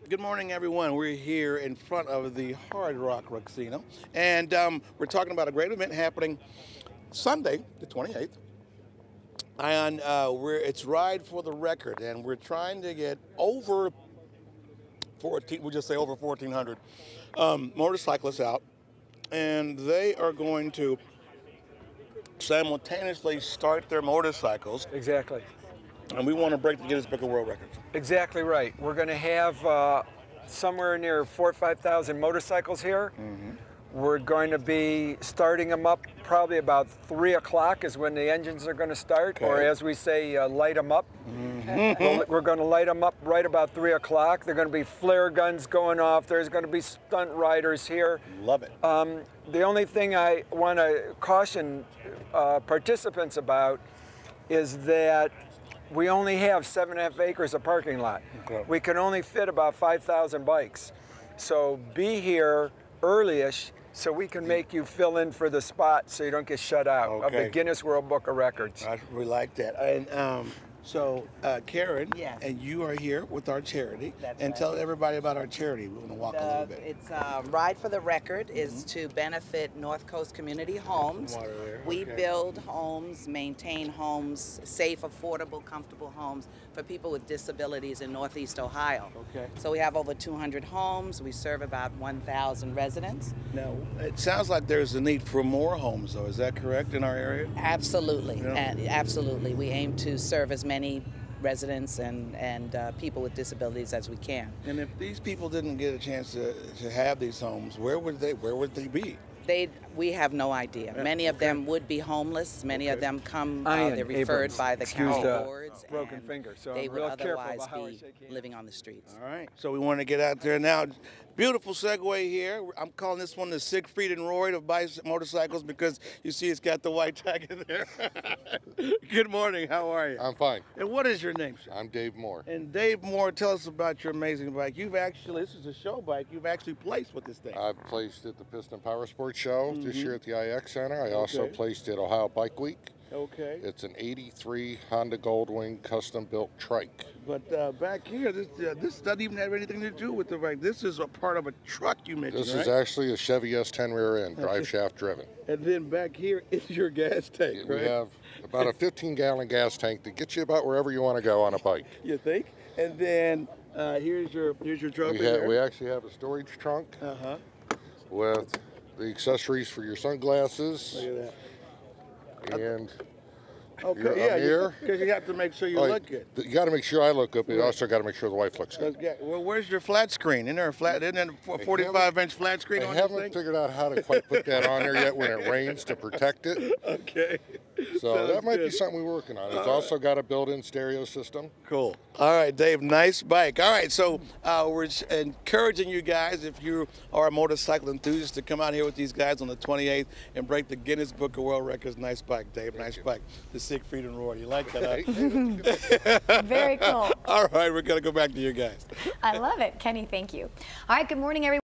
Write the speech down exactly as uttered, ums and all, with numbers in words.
Good morning, everyone. We're here in front of the Hard Rock Casino, and um, we're talking about a great event happening Sunday, the twenty-eighth. And uh, we're it's Ride for the Record, and we're trying to get over fourteen. We'll just say over fourteen hundred um, motorcyclists out, and they are going to simultaneously start their motorcycles. Exactly. And we want to break the Guinness Book of World Records. Exactly right. We're going to have uh, somewhere near four or five thousand motorcycles here. Mm-hmm. We're going to be starting them up probably about three o'clock is when the engines are going to start, Okay. or as we say, uh, light them up. Mm-hmm. We'll, we're going to light them up right about three o'clock. There are going to be flare guns going off. There's going to be stunt riders here. Love it. Um, the only thing I want to caution uh, participants about is that we only have seven and a half acres of parking lot. Okay. We can only fit about five thousand bikes. So be here early-ish so we can make you fill in for the spot so you don't get shut out of Okay. the Guinness World Book of Records. I really like that. And um, so, uh, Karen, Yes. and you are here with our charity. That's and right. tell everybody about our charity. We want to walk a little The, bit. it's uh, Ride for the Record is to benefit North Coast Community Homes. Water there, We okay. build homes, maintain homes, safe, affordable, comfortable homes for people with disabilities in Northeast Ohio. Okay. So we have over two hundred homes. We serve about one thousand residents. Now, it sounds like there's a need for more homes, though. Is that correct in our area? Absolutely, Yeah. and absolutely. We aim to serve as many residents and, and uh, people with disabilities as we can. And if these people didn't get a chance to, to have these homes, where would they where would they be? They, we have no idea. Yeah, Many of okay. them would be homeless. Many Okay. of them come, uh, Ian they're referred Abrams, by the excuse county the boards. broken and finger, so they I'm would real careful otherwise about how I be shake hands. living on the streets. All right. So we want to get out there now. Beautiful segue here. I'm calling this one the Siegfried and Roy of bicy- motorcycles because you see it's got the white tag in there. Good morning. How are you? I'm fine. And what is your name, sir? I'm Dave Moore. And Dave Moore, tell us about your amazing bike. You've actually, this is a show bike, you've actually placed with this thing. I've placed at the Piston Power Sports Show this Mhm. year at the I X Center. I also Okay. placed at Ohio Bike Week. Okay. It's an eighty-three Honda Goldwing custom-built trike. But uh, back here, this uh, this doesn't even have anything to do with the bike. This is a part of a truck you mentioned, This right? is actually a Chevy S ten rear end, drive shaft driven. And then back here is your gas tank, We right? have about a fifteen gallon gas tank to get you about wherever you want to go on a bike. You think? And then uh, here's your here's your trophy We, ha- there. we actually have a storage trunk Uh-huh. with the accessories for your sunglasses Look at that. and Okay, You're yeah, up here? because you have to make sure you Oh, look good. you got to make sure I look good, but you Right. also got to make sure the wife looks good. Let's get- Well, where's your flat screen? Isn't there a flat? Isn't there a forty-five inch flat screen I on this haven't thing? figured out how to quite put that on there yet when it rains to protect it. Okay. So Sounds that might good. be something we're working on. It's All also got a built-in stereo system. Cool. All right, Dave, nice bike. All right, so uh, we're sh- encouraging you guys, if you are a motorcycle enthusiast, to come out here with these guys on the twenty-eighth and break the Guinness Book of World Records. Nice bike, Dave. Thank nice you. bike. The Siegfried and Roy. You like that? Huh? Very cool. All right, we're going to go back to you guys. I love it. Kenny, thank you. All right, good morning, everyone.